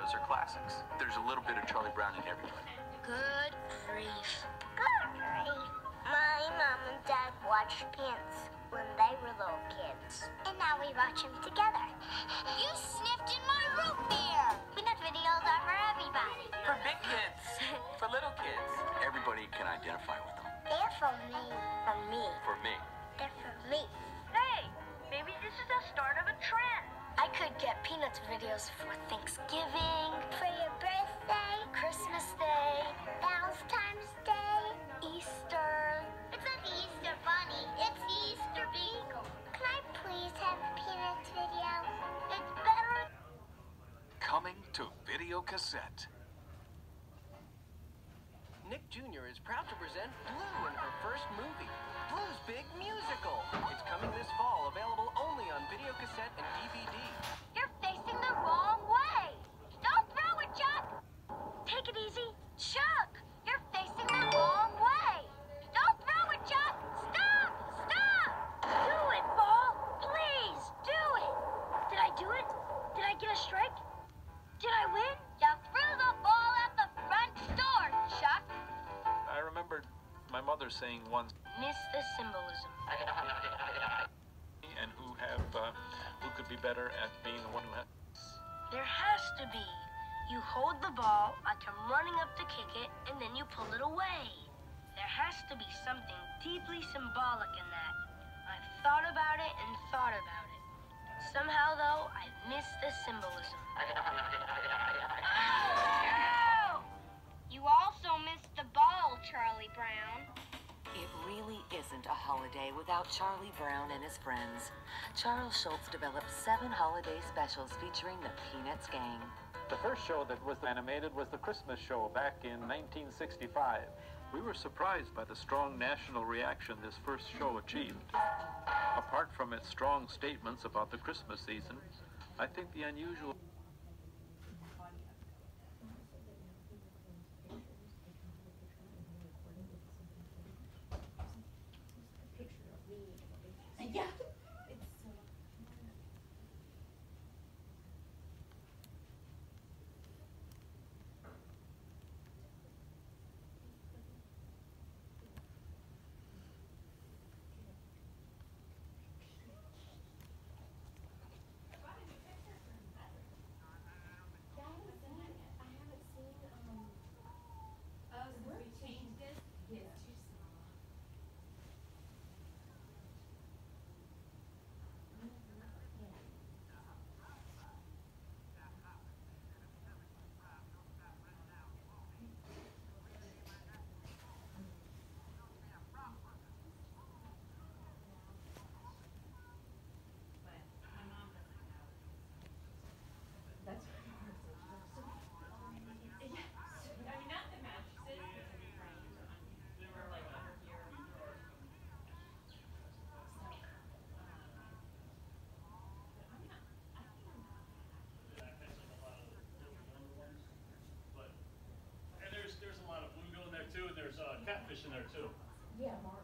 videos are classics. There's a little bit of Charlie Brown in everybody. Good grief. Good grief. My mom and dad watched Pants when they were little kids. And now we watch them together. You sniffed in my root beer. Peanut videos are for everybody. For big kids. For little kids. Everybody can identify with them. They're for me. For me. For me. They're for me. Hey, maybe this is the start of a trend. I could get Peanuts videos for Thanksgiving, For your birthday, Christmas Day, Valentine's Day. Easter. It's not the Easter Bunny. It's the Easter Beagle. Can I please have a Peanuts video? It's better. Coming to video cassette. Nick Jr. is proud to present Blue in her first movie, Blue's Big Musical. It's coming this fall, available only on video cassette and DVD. You're facing the wrong way. Don't throw it, Chuck. Take it easy. Chuck, you're facing the wrong way. Don't throw it, Chuck. Stop! Stop! Do it, ball. Please, do it. Did I do it? Did I get a strike? Did I win? You threw the ball at the front door, Chuck. I remembered my mother saying once, Miss the symbolism. and who could be better at being the one who has. There has to be. You hold the ball like I'm running up to kick it, and then you pull it away. There has to be something deeply symbolic in that. I've thought about it and thought about it. Somehow, though, I've missed the symbolism. Oh! You also missed the ball, Charlie Brown. It really isn't a holiday without Charlie Brown and his friends. Charles Schultz developed 7 holiday specials featuring the Peanuts gang. The first show that was animated was the Christmas show back in 1965. We were surprised by the strong national reaction this first show achieved. Apart from its strong statements about the Christmas season, I think the unusual There's a lot of bluegill in there too, and there's catfish in there too. Yeah, Mark.